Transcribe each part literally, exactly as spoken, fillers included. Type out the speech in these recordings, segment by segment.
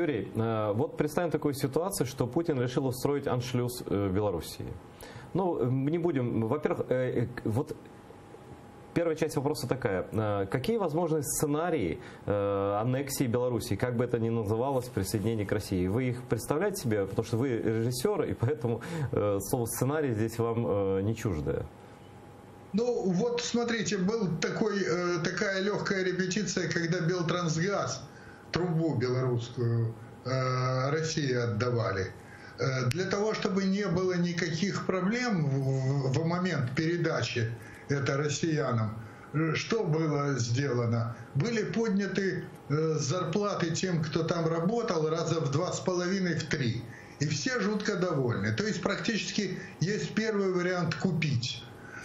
Юрий, вот представим такую ситуацию, что Путин решил устроить аншлюз в Белоруссии. Ну, не будем, во-первых, вот первая часть вопроса такая. Какие возможны сценарии аннексии Белоруссии, как бы это ни называлось, присоединение к России? Вы их представляете себе? Потому что вы режиссер, и поэтому слово «сценарий» здесь вам не чуждое. Ну, вот смотрите, была такая легкая репетиция, когда Белтрансгаз, трубу белорусскую, России отдавали. Для того, чтобы не было никаких проблем в момент передачи это россиянам, что было сделано? Были подняты зарплаты тем, кто там работал, раза в два с половиной, в три. И все жутко довольны. То есть практически есть первый вариант купить.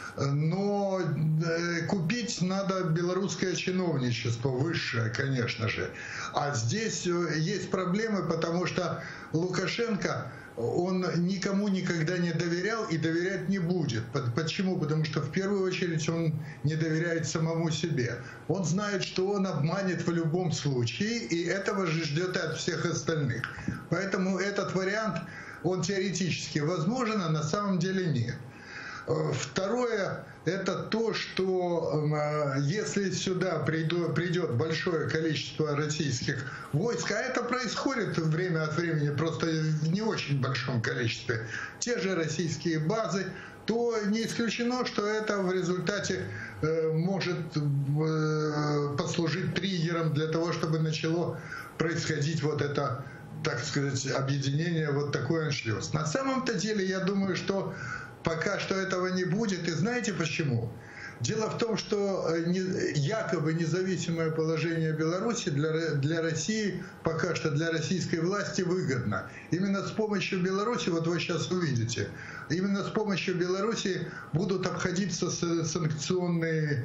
Но купить надо белорусское чиновничество, высшее, конечно же. А здесь есть проблемы, потому что Лукашенко, он никому никогда не доверял и доверять не будет. Почему? Потому что в первую очередь он не доверяет самому себе. Он знает, что он обманет в любом случае, и этого же ждет от всех остальных. Поэтому этот вариант, он теоретически возможен, а на самом деле нет. Второе, это то, что если сюда придет большое количество российских войск, а это происходит время от времени, просто в не очень большом количестве, те же российские базы, то не исключено, что это в результате может послужить триггером для того, чтобы начало происходить вот это, так сказать, объединение, вот такой аншлюз. На самом-то деле, я думаю, что пока что этого не будет. И знаете почему? Дело в том, что якобы независимое положение Беларуси для, для России, пока что для российской власти выгодно. Именно с помощью Беларуси, вот вы сейчас увидите, именно с помощью Беларуси будут обходиться санкционные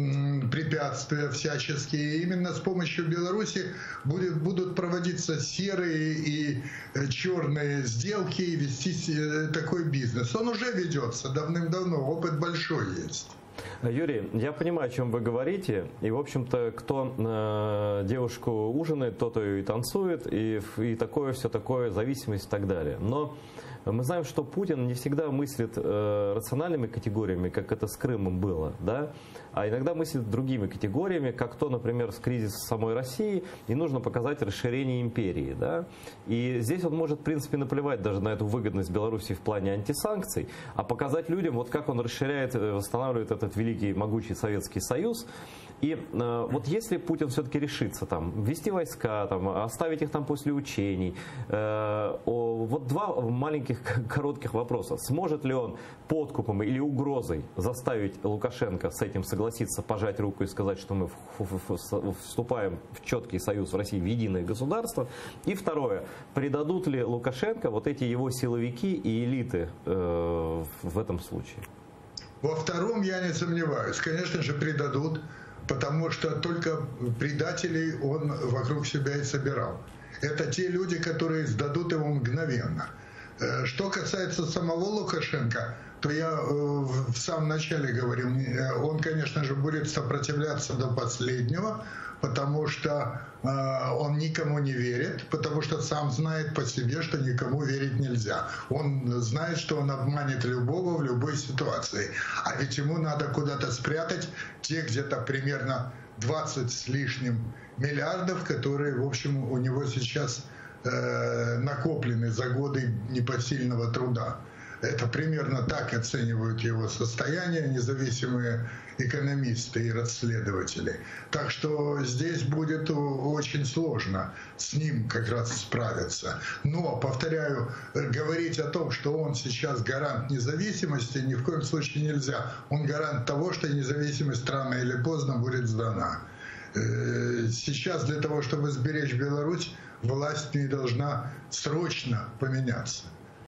препятствия всяческие. Именно с помощью Беларуси будет, будут проводиться серые и черные сделки и вести такой бизнес. Он уже ведется давным-давно, опыт большой есть. Юрий, я понимаю, о чем вы говорите, и, в общем-то, кто э, девушку ужинает, тот ее и танцует, и, и такое, все такое, зависимость и так далее. Но мы знаем, что Путин не всегда мыслит э, рациональными категориями, как это с Крымом было, да, а иногда мыслит другими категориями, как то, например, с кризисом самой России, и нужно показать расширение империи, да. И здесь он может, в принципе, наплевать даже на эту выгодность Беларуси в плане антисанкций, а показать людям, вот как он расширяет, восстанавливает этот великий, могучий Советский Союз. И э, вот если Путин все-таки решится там ввести войска, там, оставить их там после учений, э, о, вот два маленьких коротких вопроса. Сможет ли он подкупом или угрозой заставить Лукашенко с этим согласиться, пожать руку и сказать, что мы вступаем в четкий союз в России, в единое государство? И второе, предадут ли Лукашенко вот эти его силовики и элиты э, в этом случае? Во втором я не сомневаюсь. Конечно же, предадут, потому что только предателей он вокруг себя и собирал. Это те люди, которые сдадут его мгновенно. Что касается самого Лукашенко, то я в самом начале говорил, он, конечно же, будет сопротивляться до последнего, потому что он никому не верит, потому что сам знает по себе, что никому верить нельзя. Он знает, что он обманет любого в любой ситуации. А ведь ему надо куда-то спрятать те где-то примерно двадцать с лишним миллиардов, которые, в общем, у него сейчас э, накоплены за годы непосильного труда. Это примерно так оценивают его состояние независимые экономисты и расследователи. Так что здесь будет очень сложно с ним как раз справиться. Но, повторяю, говорить о том, что он сейчас гарант независимости, ни в коем случае нельзя. Он гарант того, что независимость рано или поздно будет сдана. Сейчас для того, чтобы сберечь Беларусь, власть не должна срочно поменяться.